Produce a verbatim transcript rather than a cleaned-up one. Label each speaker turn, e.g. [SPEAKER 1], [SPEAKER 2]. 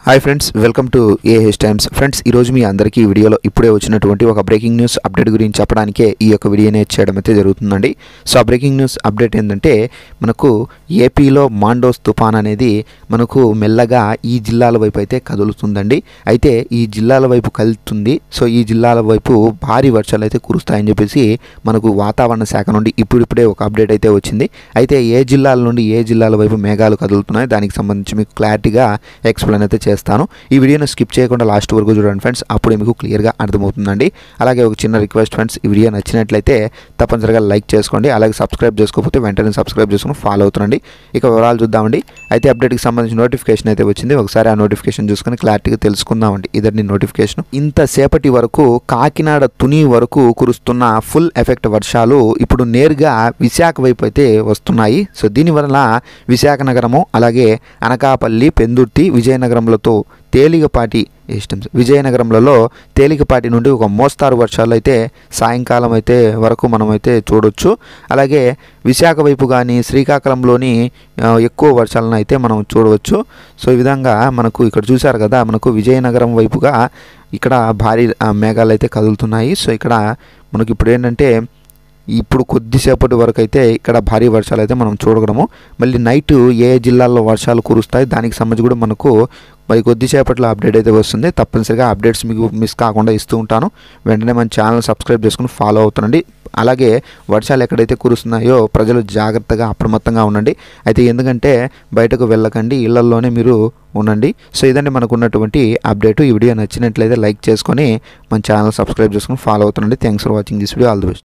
[SPEAKER 1] Hi friends, welcome to AH Times. Friends, ఈరోజు మీ అందరికీ ఈ వీడియోలో ఇప్పుడే వచ్చినటువంటి ఒక బ్రేకింగ్ న్యూస్ అప్డేట్ గురించి చెప్పడానికే ఈ యొక్క వీడియోని చేయడం అయితే జరుగుతుందండి. సో ఆ బ్రేకింగ్ న్యూస్ అప్డేట్ ఏంటంటే, మనకు ఏపీలో మాండోస్ తుఫాన్ అనేది మనకు మెల్లగా ఈ జిల్లాల వైపు అయితే కదులుతుందండి. అయితే ఈ జిల్లాల వైపు కదులుతుంది. సో ఈ జిల్లాల వైపు భారీ వర్షాలు అయితే కురుస్తాయని చెప్పేసి మనకు వాతావరణ శాఖ నుండి ఇప్పుడిప్పుడే ఒక అప్డేట్ అయితే వచ్చింది. అయితే ఏ జిల్లాల నుండి ఏ జిల్లాల వైపు మేఘాలు కదులుతున్నాయి, దానికి సంబంధించి మీకు క్లారిటీగా ఎక్స్ప్లెయిన్ అయితే చేస్తాను. ఈ వీడియోని స్కిప్ చేయకుండా లాస్ట్ వరకు చూడండి ఫ్రెండ్స్, అప్పుడే మీకు క్లియర్గా అర్థమవుతుందండి. అలాగే ఒక చిన్న రిక్వెస్ట్ ఫ్రెండ్స్, ఈ వీడియో నచ్చినట్లయితే తప్పనిసరిగా లైక్ చేసుకోండి. అలాగే సబ్స్క్రైబ్ చేసుకోకపోతే వెంటనే సబ్స్క్రైబ్ చేసుకుని ఫాలో అవుతుండండి. ఇక వివరాలు చూద్దామండి. అయితే అప్డేట్కి సంబంధించిన నోటిఫికేషన్ అయితే వచ్చింది. ఒకసారి ఆ నోటిఫికేషన్ చూసుకొని క్లారిటీగా తెలుసుకుందామండి. ఇదండి నోటిఫికేషన్. ఇంతసేపటి వరకు కాకినాడ తుని వరకు కురుస్తున్న ఫుల్ ఎఫెక్ట్ వర్షాలు ఇప్పుడు నేరుగా విశాఖ వైపు అయితే వస్తున్నాయి. సో దీనివల్ల విశాఖ నగరము, అలాగే అనకాపల్లి, పెందుర్తి, విజయనగరంలతో తేలికపాటి ఇష్టం విజయనగరంలో తేలికపాటి నుండి ఒక మోస్తారు వర్షాలు అయితే సాయంకాలం అయితే వరకు మనమైతే చూడొచ్చు. అలాగే విశాఖ వైపు కానీ శ్రీకాకుళంలోని ఎక్కువ వర్షాలను అయితే మనం చూడవచ్చు. సో ఈ విధంగా మనకు ఇక్కడ చూశారు కదా, మనకు విజయనగరం వైపుగా ఇక్కడ భారీ మేఘాలు అయితే కదులుతున్నాయి. సో ఇక్కడ మనకి ఇప్పుడు ఏంటంటే ఇప్పుడు కొద్దిసేపటి వరకు అయితే ఇక్కడ భారీ వర్షాలు అయితే మనం చూడగలము. మళ్ళీ నైట్ ఏ జిల్లాల్లో వర్షాలు కురుస్తాయి దానికి సంబంధించి కూడా మనకు మరి కొద్దిసేపట్లో అప్డేట్ అయితే వస్తుంది. తప్పనిసరిగా అప్డేట్స్ మీకు మిస్ కాకుండా ఇస్తూ ఉంటాను. వెంటనే మన ఛానల్ సబ్స్క్రైబ్ చేసుకుని ఫాలో అవుతుండండి. అలాగే వర్షాలు ఎక్కడైతే కురుస్తున్నాయో ప్రజలు జాగ్రత్తగా అప్రమత్తంగా ఉండండి. అయితే ఎందుకంటే బయటకు వెళ్ళకండి, ఇళ్లలోనే మీరు ఉండండి. సో ఇదండి మనకు ఉన్నటువంటి అప్డేట్. ఈ వీడియో నచ్చినట్లయితే లైక్ చేసుకొని మన ఛానల్ సబ్స్క్రైబ్ చేసుకుని ఫాలో అవుతుండండి. Thanks for watching this video. All the best.